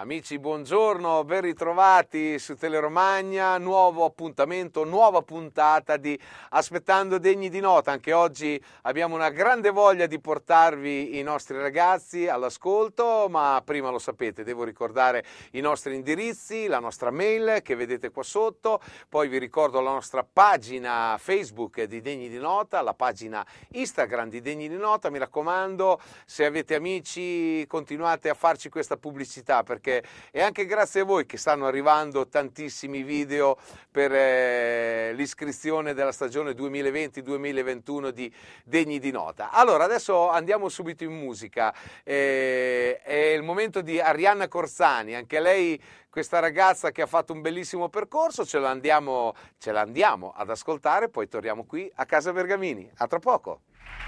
Amici, buongiorno, ben ritrovati su Teleromagna, nuovo appuntamento, nuova puntata di Aspettando Degni di Nota. Anche oggi abbiamo una grande voglia di portarvi i nostri ragazzi all'ascolto, ma prima lo sapete, devo ricordare i nostri indirizzi, la nostra mail che vedete qua sotto, poi vi ricordo la nostra pagina Facebook di Degni di Nota, la pagina Instagram di Degni di Nota. Mi raccomando, se avete amici continuate a farci questa pubblicità, perché è anche grazie a voi che stanno arrivando tantissimi video per l'iscrizione della stagione 2020-2021 di Degni di Nota. Allora, adesso andiamo subito in musica. È il momento di Arianna Corsani, anche lei, questa ragazza che ha fatto un bellissimo percorso, ce l'andiamo ad ascoltare, poi torniamo qui a Casa Bergamini. A tra poco.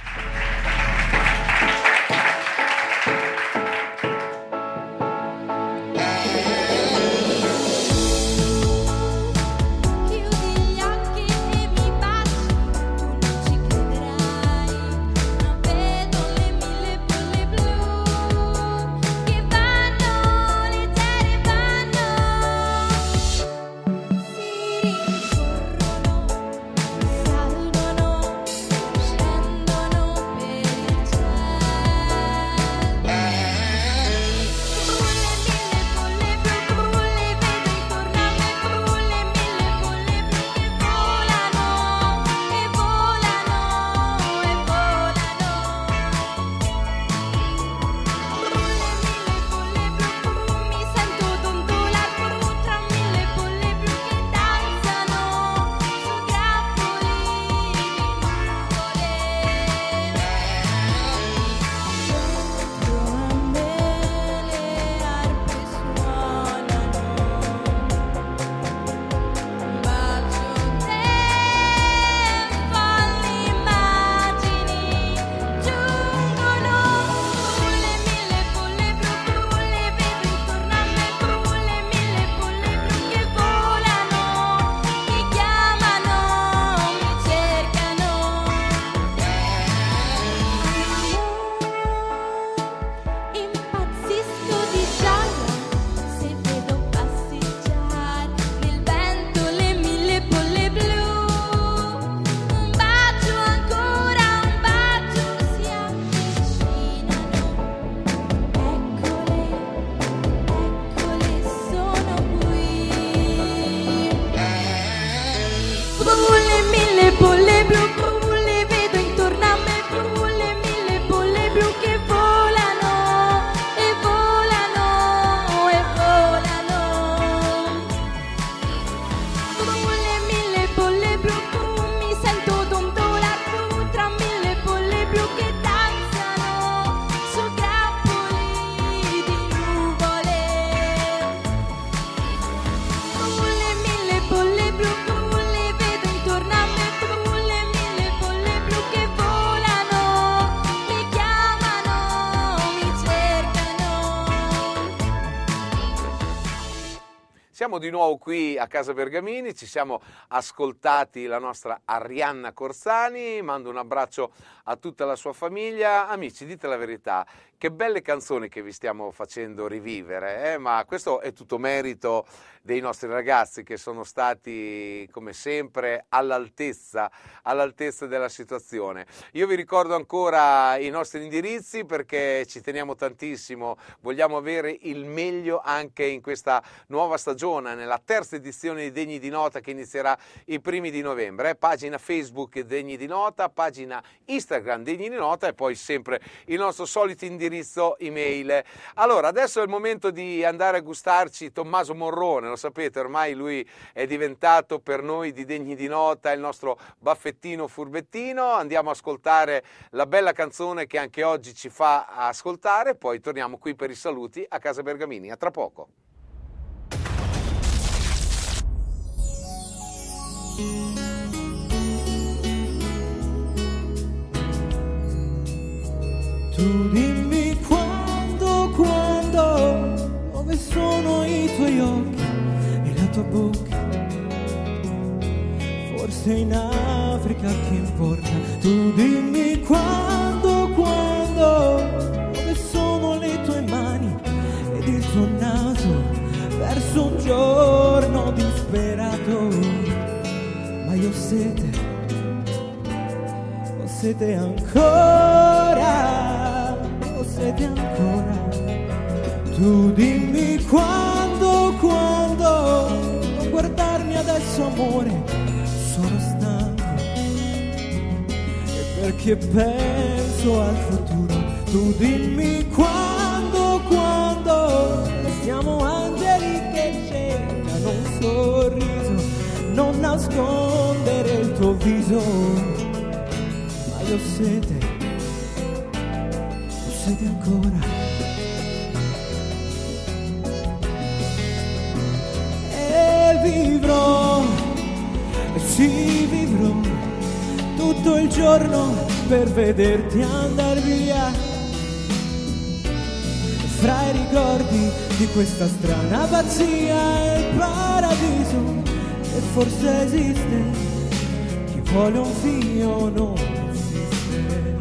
Siamo di nuovo qui a Casa Bergamini, ci siamo ascoltati la nostra Arianna Corsani, mando un abbraccio a tutta la sua famiglia. Amici, dite la verità, che belle canzoni che vi stiamo facendo rivivere, ma questo è tutto merito dei nostri ragazzi che sono stati, come sempre, all'altezza della situazione. Io vi ricordo ancora i nostri indirizzi perché ci teniamo tantissimo, vogliamo avere il meglio anche in questa nuova stagione, nella terza edizione di Degni di Nota che inizierà i primi di novembre. Pagina Facebook Degni di Nota, pagina Instagram Degni di Nota e poi sempre il nostro solito indirizzo email. Allora, adesso è il momento di andare a gustarci Tommaso Morrone, lo sapete, ormai lui è diventato per noi di Degni di Nota il nostro baffettino furbettino. Andiamo a ascoltare la bella canzone che anche oggi ci fa ascoltare, poi torniamo qui per i saluti a Casa Bergamini. A tra poco. Tu dimmi quando, dove sono i tuoi occhi e la tua bocca, forse in Africa che importa. Tu dimmi quando, dove sono le tue mani ed il tuo naso, giorno disperato, ma io ho sete ancora, ho sete ancora. Tu dimmi quando, non guardarmi adesso amore, sono stanco, e perché penso al futuro. Tu dimmi quando, siamo angeli che cercano un sorriso, non nascondere il tuo viso, ma io ho sete ancora. Vivrò, sì vivrò tutto il giorno per vederti andar via, fra i ricordi di questa strana pazzia. Il paradiso che forse esiste, chi vuole un figlio non esiste.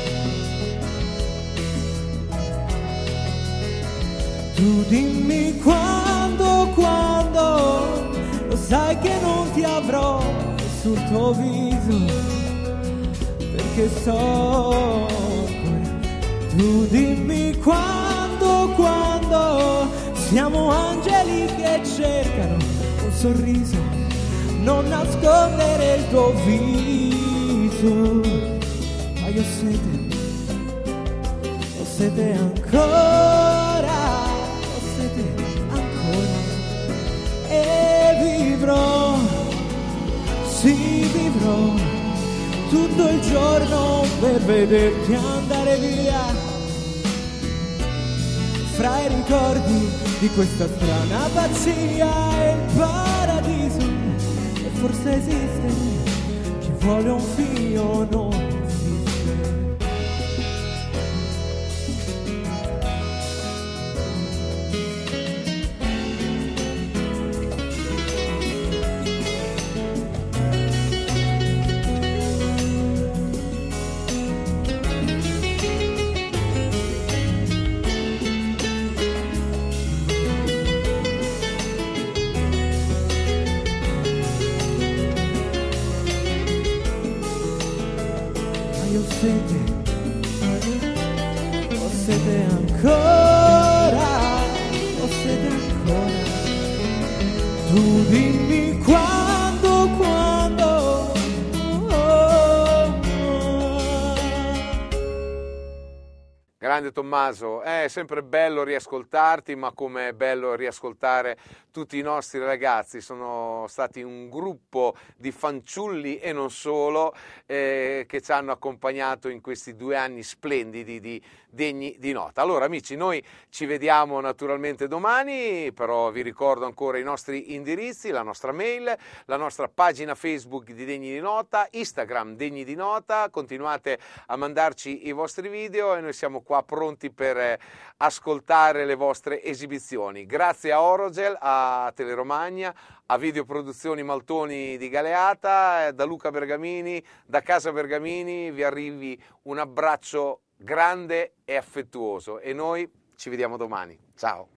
Tu dimmi quando, lo sai che non ti avrò sul tuo viso, perché so ancora. Tu dimmi quando siamo angeli che cercano un sorriso, non nascondere il tuo viso, ma io ho sete ancora, ho sete ancora. E vivrò, sì vivrò tutto il giorno per vederti andare via, fra i ricordi di questa strana pazzia. Il paradiso che forse esiste, chi vuole un figlio non esiste. Ho sete ancora, ho sete ancora. Tu dimmi quando, Grande Tommaso, è sempre bello riascoltarti, ma come è bello riascoltare tutti i nostri ragazzi. Sono stati un gruppo di fanciulli e non solo che ci hanno accompagnato in questi 2 anni splendidi, degni di nota. Allora amici, noi ci vediamo naturalmente domani, però vi ricordo ancora i nostri indirizzi, la nostra mail, la nostra pagina Facebook di Degni di Nota, Instagram Degni di Nota. Continuate a mandarci i vostri video e noi siamo qua pronti per ascoltare le vostre esibizioni. Grazie a Orogel, a Teleromagna, a Videoproduzioni Maltoni di Galeata, da Luca Bergamini, da Casa Bergamini vi arrivi un abbraccio grande e affettuoso e noi ci vediamo domani. Ciao!